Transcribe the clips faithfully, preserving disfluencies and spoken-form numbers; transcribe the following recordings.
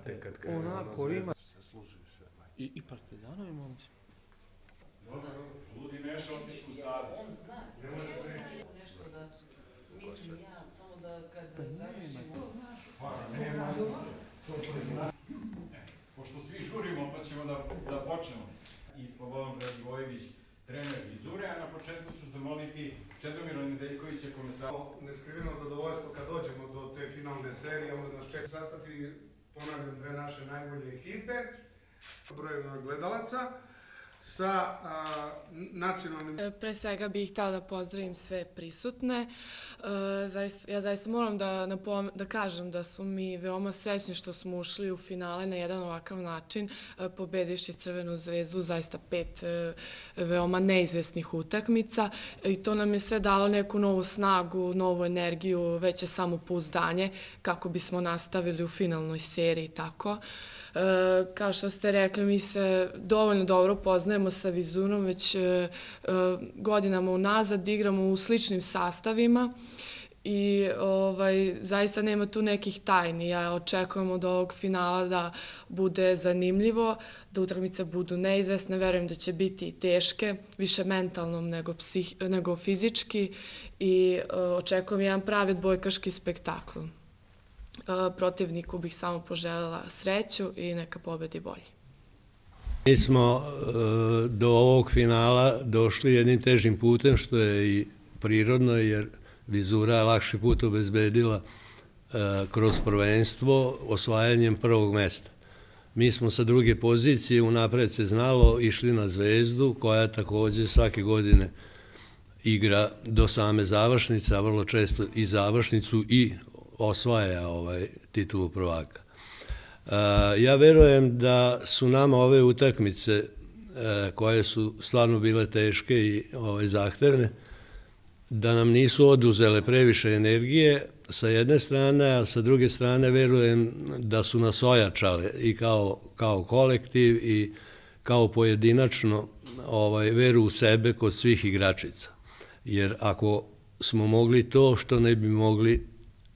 znate kad krenu ona ono koja ima... se služaju sve. I, i Partizanovi momci. Dobro, ludi Neša otišu u Savez. On zna, nešto da smislim ja, samo da kad završimo... Pa nema, to se zna. Pošto svi žurimo, pa ćemo da počnemo. I Slobodan Radivojević, trener Vizure, a na početku ću zamoliti Čedomira Nedeljkovića, komesara. Neskriveno zadovoljstvo kad dođemo do te finalne serije, onda nas čeka sastati, ponavljam, dve naše najbolje ekipe, broj gledalaca, sa nacionalnim... Pre svega bih htjela da pozdravim sve prisutne. Ja zaista moram da kažem da smo mi veoma srećni što smo ušli u finale na jedan ovakav način, pobedivši Crvenu zvezdu, zaista pet veoma neizvesnih utakmica i to nam je sve dalo neku novu snagu, novu energiju, veće samopouzdanje kako bismo nastavili u finalnoj seriji i tako. Kao što ste rekli, mi se dovoljno dobro poznajemo sa Vizurom, već godinama unazad igramo u sličnim sastavima i zaista nema tu nekih tajni. Ja očekujem od ovog finala da bude zanimljivo, da utakmice budu neizvesne, verujem da će biti i teške, više mentalno nego fizički i očekujem jedan pravi odbojkaški spektakl. Protivniku bih samo poželjela sreću i neka pobedi bolji. Mi smo do ovog finala došli jednim težim putem, što je i prirodno, jer Vizura je lakši put obezbedila kroz prvenstvo osvajanjem prvog mesta. Mi smo sa druge pozicije, unapred se znalo, išli na Zvezdu, koja također svake godine igra do same završnice, a vrlo često i završnicu i osvaja titulu prvaka. Ja verujem da su nama ove utakmice, koje su stvarno bile teške i zahtevne, da nam nisu oduzele previše energije sa jedne strane, a sa druge strane verujem da su nas ojačale i kao kolektiv i kao pojedinačno veru u sebe kod svih igračica. Jer ako smo mogli to, što ne bi mogli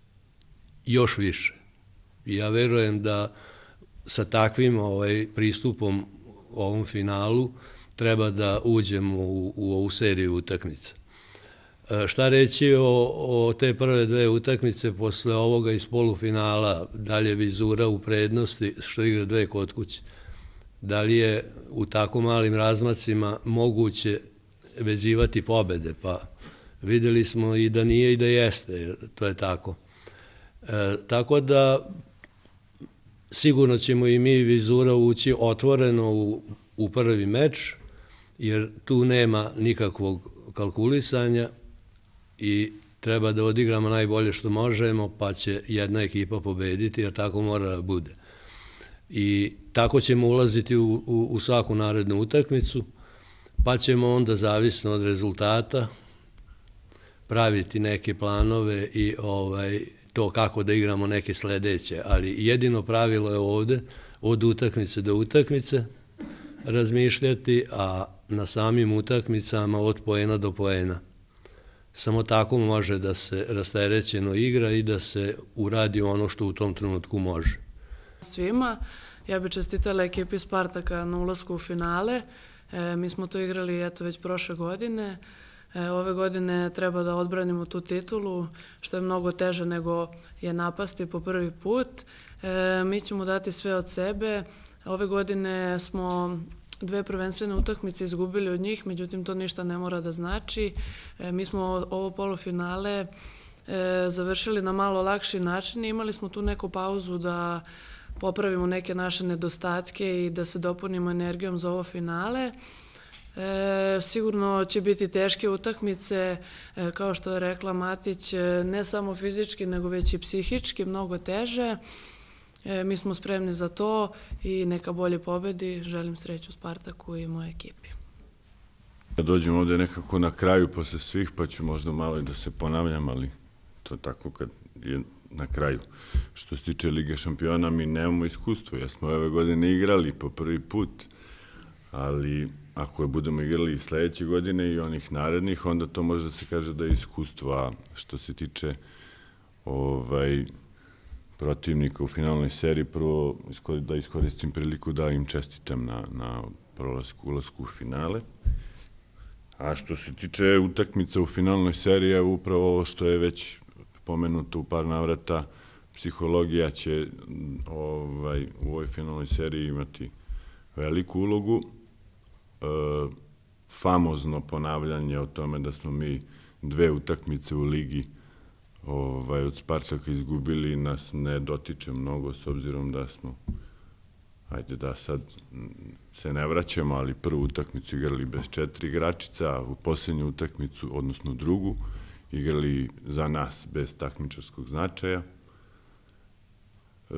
još više. I ja verujem da sa takvim pristupom ovom finalu treba da uđemo u ovu seriju utakmica. Šta reći o te prve dve utakmice posle ovoga iz polufinala, da li je Vizura u prednosti što igra dve kod kuće? Da li je u tako malim razmacima moguće vezivati pobede? Pa videli smo i da nije i da jeste, jer to je tako. Tako da sigurno ćemo i mi Vizura ući otvoreno u prvi meč, jer tu nema nikakvog kalkulisanja i treba da odigramo najbolje što možemo, pa će jedna ekipa pobediti, jer tako mora da bude. I tako ćemo ulaziti u svaku narednu utakmicu, pa ćemo onda, zavisno od rezultata, praviti neke planove i to kako da igramo neke sledeće, ali jedino pravilo je ovde od utakmice do utakmice razmišljati, a na samim utakmicama od poena do poena. Samo tako može da se rasterećeno igra i da se uradi ono što u tom trenutku može. Svima, ja bih čestitala ekipi Spartaka na ulasku u finale. Mi smo to igrali eto već prošle godine. Ove godine treba da odbranimo tu titulu, što je mnogo teže nego je napasti po prvi put. Mi ćemo dati sve od sebe. Ove godine smo dve prvenstvene utakmice izgubili od njih, međutim to ništa ne mora da znači. Mi smo ovo polufinale završili na malo lakši način i imali smo tu neku pauzu da popravimo neke naše nedostatke i da se dopunimo energijom za ovo finale. Sigurno će biti teške utakmice, kao što je rekla Matić, ne samo fizički, nego već i psihički, mnogo teže. Mi smo spremni za to i neka bolje pobedi. Želim sreću Spartaku i moje ekipi. Ja dođem ovde nekako na kraju posle svih, pa ću možda malo i da se ponavljam, ali to je tako kad je na kraju. Što se tiče Lige šampiona, mi nemamo iskustvo. Ja smo ove godine igrali po prvi put, ali ako je budemo igrali i sledeće godine i onih narednih, onda to može da se kaže da je iskustvo. A što se tiče protivnika u finalnoj seriji. Prvo da iskoristim priliku da im čestitam na, na prolasku, ulasku u finale. A što se tiče utakmica u finalnoj seriji, je upravo ovo što je već pomenuto u par navrata, psihologija će ovaj, u ovoj finalnoj seriji imati veliku ulogu. E, famozno ponavljanje o tome da smo mi dve utakmice u ligi ovaj, od Spartaka izgubili nas ne dotiče mnogo, s obzirom da smo, ajde da sad se ne vraćamo, ali prvu utakmicu igrali bez četiri igračica, u posljednju utakmicu, odnosno drugu, igrali za nas bez takmičarskog značaja. E,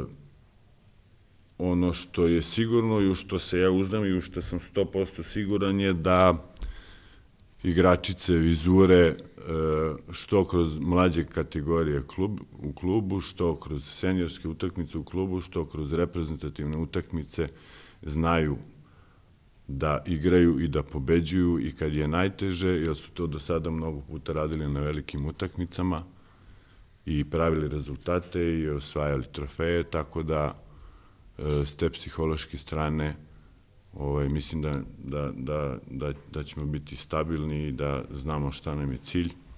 ono što je sigurno i u što se ja uznam i u što sam sto posto siguran je da igračice Vizure što kroz mlađe kategorije u klubu, što kroz seniorske utakmice u klubu, što kroz reprezentativne utakmice znaju da igraju i da pobeđuju i kad je najteže, jer su to do sada mnogo puta radili na velikim utakmicama i pravili rezultate i osvajali trofeje, tako da s te psihološke strane Ovaj, mislim da, da, da, da, da ćemo biti stabilni i da znamo šta nam je cilj.